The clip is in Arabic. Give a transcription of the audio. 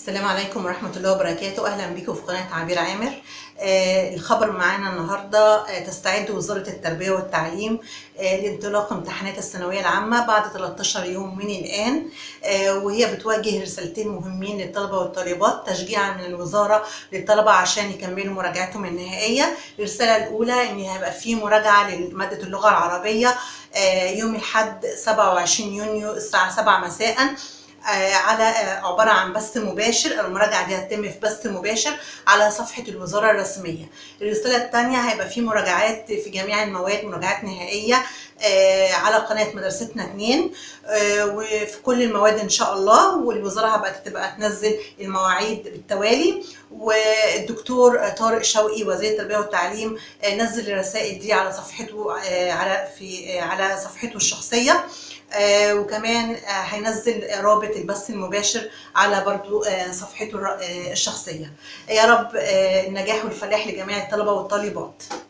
السلام عليكم ورحمة الله وبركاته. أهلا بكم في قناة عبير عامر. الخبر معانا النهاردة تستعد وزارة التربية والتعليم لانطلاق امتحانات الثانوية العامة بعد 13 يوم من الآن، وهي بتواجه رسالتين مهمين للطلبة والطالبات تشجيعا من الوزارة للطلبة عشان يكملوا مراجعتهم النهائية. الرسالة الأولى إن هيبقى في مراجعة لمادة اللغة العربية يوم الأحد 27 يونيو الساعة 7 مساء، على عبارة عن بث مباشر. المراجعة دي هتتم في بث مباشر على صفحة الوزارة الرسمية. الرسالة الثانية هيبقى في مراجعات في جميع المواد، مراجعات نهائية على قناة مدرستنا 2 وفي كل المواد إن شاء الله، والوزارة تبقى تنزل المواعيد بالتوالي. والدكتور طارق شوقي وزير التربية والتعليم نزل الرسائل دي على صفحته على صفحته الشخصية، وكمان هينزل رابط البث المباشر على برضو صفحته الشخصية. يا رب النجاح والفلاح لجميع الطلبة والطالبات.